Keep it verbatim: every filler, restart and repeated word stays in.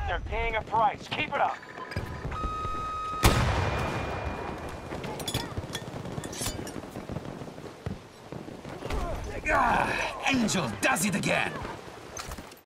They're paying a price. Keep it up. Ah, Angel does it again!